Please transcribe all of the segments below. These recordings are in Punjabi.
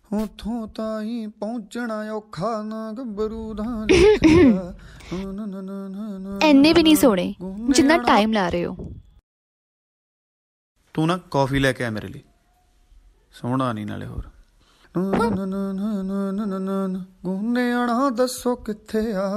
ਉਥੋਂ ਤਾਈ ਪਹੁੰਚਣਾ ਔਖਾ ਨਾ ਗੱਭਰੂ ਦਾ ਇੰਨੇ ਵੀ ਨਹੀਂ ਸੋਹਣੇ ਜਿੰਨਾ ਟਾਈਮ ਲਾ ਰਹੇ ਹੋ। ਤੂੰ ਨਾ ਕੌਫੀ ਲੈ ਕੇ ਆ ਮੇਰੇ ਲਈ, ਸੋਹਣਾ ਨਹੀਂ ਨਾਲੇ ਹੋਰ। ਗੁੰਨੇ ਆਣਾ ਦੱਸੋ ਕਿੱਥੇ ਆ।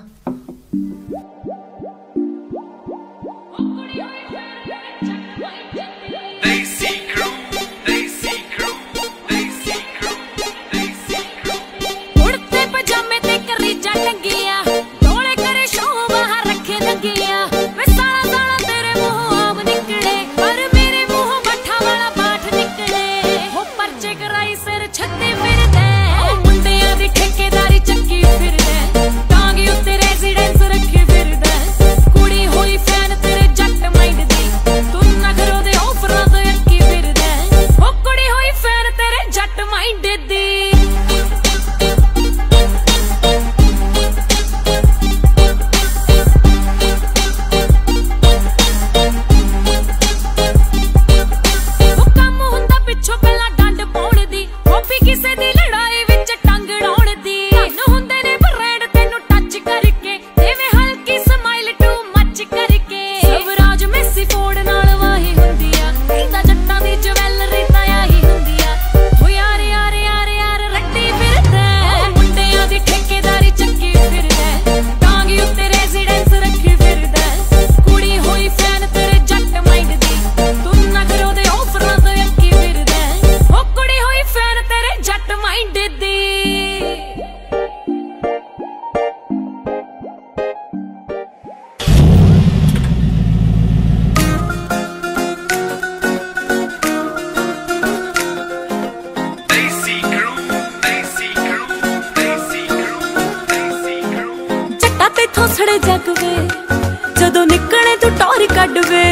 ਜਦੋਂ ਨਿਕਲੇ ਤੂੰ ਟੌਰ ਕੱਢ ਵੇ,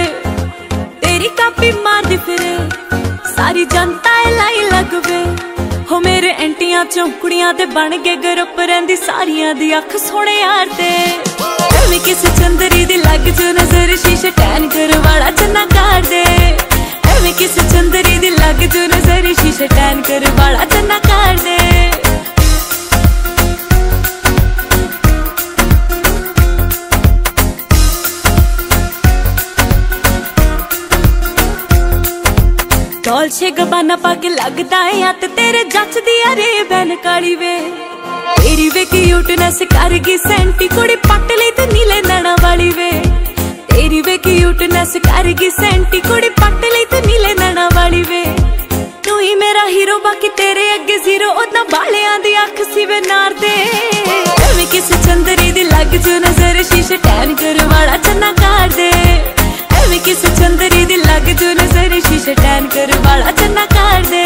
ਤੇਰੀ ਕਾਪੀ ਮਾਰਦੀ ਫਿਰੇ ਸਾਰੀ ਜਨਤਾ ਲਾਈ ਲੱਗਵੇ। ਹੋ ਮੇਰੇ ਐਂਟੀਆਂ ਚੋਂ ਕੁੜੀਆਂ ਤੇ ਬਣ ਕੇ ਗਰੁੱਪ ਰਹਿੰਦੀ ਸਾਰੀਆਂ ਦੀ ਅੱਖ ਸੋਹਣੇ ਯਾਰ ਤੇ। ਐਵੇਂ ਕਿਸੇ ਚੰਦਰੀ ਦੀ ਲੱਗ ਜੋ ਨਜ਼ਰ ਸ਼ੀਸ਼ੇ ਟੈਨ ਕਰ ਵਾਲਾ ਚੰਨਾ ਕਰ ਦੇ। ਐਵੇਂ ਕਿਸੇ ਚੰਦਰੀ ਦੀ ਲੱਗ ਜੋ ਨਜ਼ਰ ਸ਼ੀਸ਼ੇ ਟੈਨ ਕਰ ਵਾਲਾ ਚੰਨਾ ਕਰ ਦੇ। ਡੋਲਛੇ ਗਬਾਨਾ ਪਾ ਕੇ ਲੱਗਦਾ ਏ ਹੱਥ ਤੇਰੇ ਜੱਚਦੀ ਆ ਰੇ ਬੈਨ ਕਾਲੀ ਵੇ। ਤੇਰੀ ਵੇ ਕਿਊਟਨੈਸ ਕਰ ਗਈ ਸੈਂਟੀ ਕੁੜੀ ਪੱਟ ਲਈ ਤੇ ਨੀਲੇ ਨੈਣਾ ਵਾਲੀ ਵੇ। ਤੇਰੀ ਵੇ ਕਿਊਟਨੈਸ ਕਰ ਗਈ ਸੈਂਟੀ ਕੁੜੀ ਪੱਟ ਲਈ ਤੇ ਨੀਲੇ ਨੈਣਾ ਵਾਲੀ ਵੇ। ਤੂੰ ਹੀ ਮੇਰਾ ਹੀਰੋ ਬਾਕੀ ਤੇਰੇ ਅੱਗੇ ਜ਼ੀਰੋ, ਉਦਾਂ ਬਾਲਿਆਂ ਦੀ ਅੱਖ ਸੀ ਵੇ ਨਾਰ ਦੇ। ਐਵੇਂ ਕਿਸੇ ਚੰਦਰੀ ਦੀ ਲੱਗ ਜੋ ਨਜ਼ਰ ਸ਼ੀਸ਼ੇ ਟੈਨ ਕਰ ਵਾਲਾ ਚੰਨਾ ਕਰ ਦੇ। ਐਵੇਂ ਕਿਸੇ ਚੰਦਰੀ ਦੀ ਲੱਗ ਜੋ ਨਜ਼ਰ ਸ਼ੀਸ਼ੇ ਟੈਨ ਕਰ ਵਾਲਾ ਚੰਨਾ ਕਰ ਦੇ।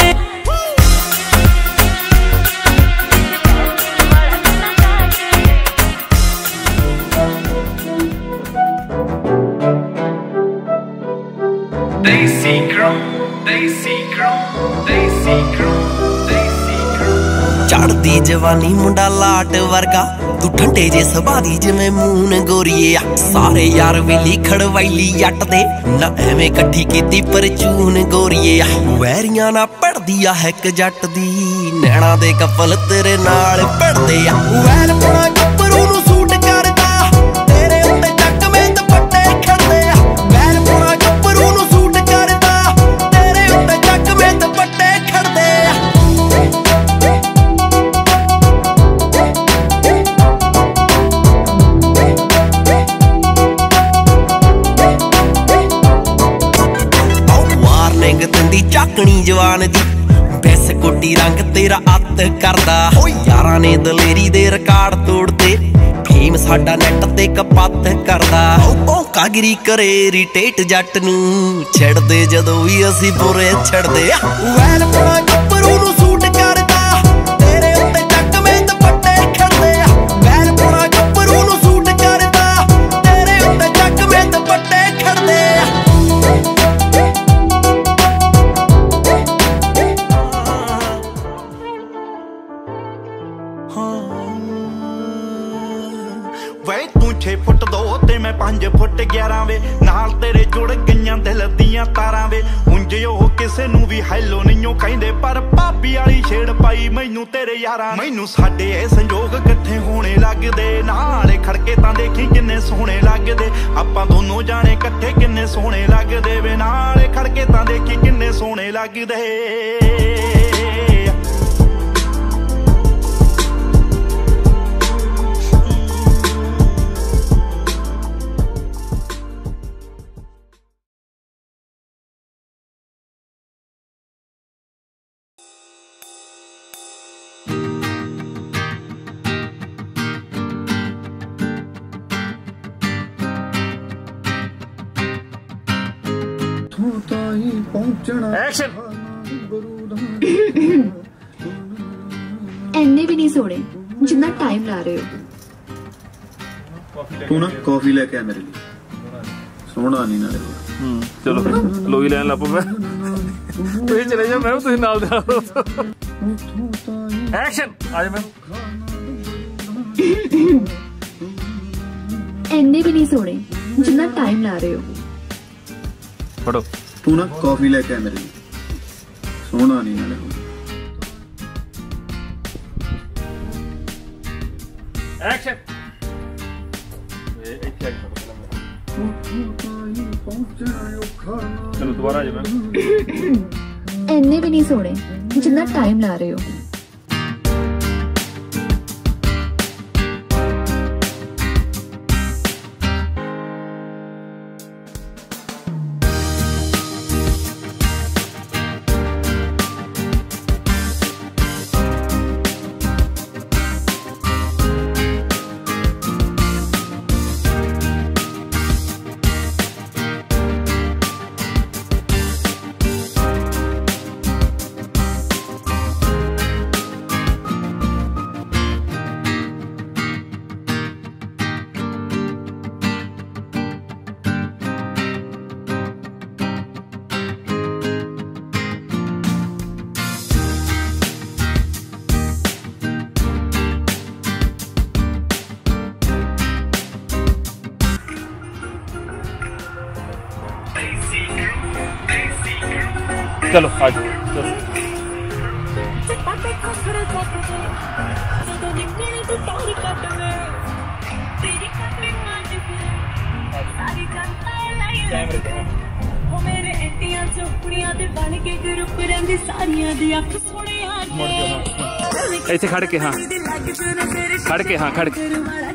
ਦੇਸੀ ਕਰੂ ਦੇਸੀ ਕਰੂ ਦੇਸੀ ਕਰੂ ਦੇਸੀ ਕਰੂ। ਚੜਦੀ ਜਵਾਨੀ ਮੁੰਡਾ ਲਾਟ ਵਰਗਾ, ਤੂੰ ਠੰਡੇ ਜੇ ਸੁਭਾਅ ਦੀ ਜਿਵੇਂ ਮੂਨ ਗੋਰੀਏ ਆ। ਸਾਰੇ ਯਾਰ ਵੇਲੀ ਖੜਵਾਈਲੀ ਜੱਟ ਦੇ, ਨਾ ਐਵੇਂ ਇਕੱਠੀ ਕੀਤੀ ਪਰਚੂਨ ਗੋਰੀਏ ਆ। ਵੈਰੀਆਂ ਨਾ ਪੜਦੀ ਆ ਇੱਕ ਜੱਟ ਦੀ, ਨੈਣਾ ਦੇ ਕਪਲ ਤੇਰੇ ਨਾਲ ਪੜਦੇ ਆ। ਵੈਲ ਪੁਣਾ ਗੱਭਰੂ ਨੂੰ ਸੂਟ ਕਰਦਾ, ਤੇਰੇ ਉੱਤੇ ਚੱਕਵੇਂ ਦੁਪੱਟੇ ਖੜਦੇ ਆ। ਵੈਲ ਪੁਣਾ ਗੱਭਰੂ ਨੂੰ ਸੂਟ ਕਰਦਾ, ਤੇਰੇ ਉੱਤੇ ਚੱਕਵੇਂ ਦੁਪੱਟੇ ਖੜਦੇ ਆ। ਤੰਦੀ ਚਾਕਣੀ ਜਵਾਨ ਦੀ ਬੈਸ ਕੋਟੀ ਰੰਗ ਤੇਰਾ ਅੱਤ ਕਰਦਾ। ਓ ਯਾਰਾਂ ਨੇ ਦਲੇਰੀ ਦੇ ਰਿਕਾਰਡ ਤੋੜਦੇ, ਫੇਮ ਸਾਡਾ ਨੈਟ ਤੇ ਕਪੱਤ ਕਰਦਾ। ਓ ਭੌਂਕਾਗਿਰੀ ਕਰੇ ਰਿਟੇਟ ਜੱਟ ਨੂੰ, ਛੱਡਦੇ ਜਦੋਂ ਵੀ ਅਸੀਂ ਬੁਰੇ ਛੱਡਦੇ ਆ। ਵੈਲ ਪੁਣਾ ਗੱਭਰੂ ਨੂੰ ਸੂਟ ਕਰਦਾ, ਤੇਰੇ ਉੱਤੇ ਚੱਕਵੇਂ ਦੁਪੱਟੇ ਖੜਦੇ ਆ। ਵੈਲ ਪੁਣਾ ਗੱਭਰੂ ਨੂੰ ਸੂਟ ਕਰਦਾ, ਤੇਰੇ ਉੱਤੇ ਚੱਕਵੇਂ ਦੁਪੱਟੇ ਖੜਦੇ ਆ। ਵੇ ਤੂੰ 6 ਫੁੱਟ 2 ਤੇ ਮੈਂ 5 ਫੁੱਟ 11 ਵੇ, ਨਾਲ ਤੇਰੇ ਜੁੜ ਗਈਆਂ ਦਿਲ ਦੀਆਂ ਤਾਰਾਂ ਵੇ। ਜੇ ਉਹ ਕਿਸੇ ਨੂੰ ਵੀ ਹੈਲੋ ਨਹੀਂ ਉਹ ਕਹਿੰਦੇ ਪਰ ਭਾਬੀ ਵਾਲੀ ਛੇੜ ਪਾਈ ਮੈਨੂੰ ਤੇਰੇ ਯਾਰਾਂ ਮੈਨੂੰ ਸਾਡੇ ਇਹ ਸੰਜੋਗ ਇਕੱਠੇ ਹੋਣੇ ਲੱਗਦੇ ਨਾਲੇ ਖੜਕੇ ਤਾਂ ਦੇਖੀ ਕਿੰਨੇ ਸੋਹਣੇ ਲੱਗਦੇ ਆਪਾਂ ਦੋਨੋਂ ਜਾਣੇ ਇਕੱਠੇ ਕਿੰਨੇ ਸੋਹਣੇ ਲੱਗਦੇ ਵੇ ਨਾਲੇ ਖੜਕੇ ਤਾਂ ਦੇਖੀ ਕਿੰਨੇ ਸੋਹਣੇ ਲੱਗਦੇ एक्शन ਇੰਨੇ ਵੀ ਨਹੀਂ ਸੋਹਣੇ ਜਿੰਨਾ ਟਾਈਮ ਲਾ ਰਹੇ ਹੋ ਤੂੰ ਨਾ ਕਾਫੀ ਲੈ ਕੇ ਆ ਮੇਰੇ ਲਈ ਸੋਹਣਾ ਨਹੀਂ ਨਾਲੇ चलो लोई लैन लग मैं तुम चले जाओ मैं तुम नाल एक्शन आज मैं ਇੰਨੇ ਵੀ ਨਹੀਂ ਸੋਹਣੇ ਜਿੰਨਾ ਟਾਈਮ ਲਾ ਰਹੇ ਹੋ फड़ो ਤੂੰ ਨਾ ਕਾਫੀ ਲੈ ਕੇ ਆ ਮੇਰੇ ਲਈ ਸੋਹਣਾ ਨਹੀਂ ਨਾਲੇ एक्शन चलो दोबारा आ जाओ मैं ਇੰਨੇ ਵੀ ਨਹੀਂ ਸੋਹਣੇ ਜਿੰਨਾ ਟਾਈਮ ਲਾ ਰਹੇ ਹੋ चलो आज चलो ऐसे खड़ के हाँ खड़ के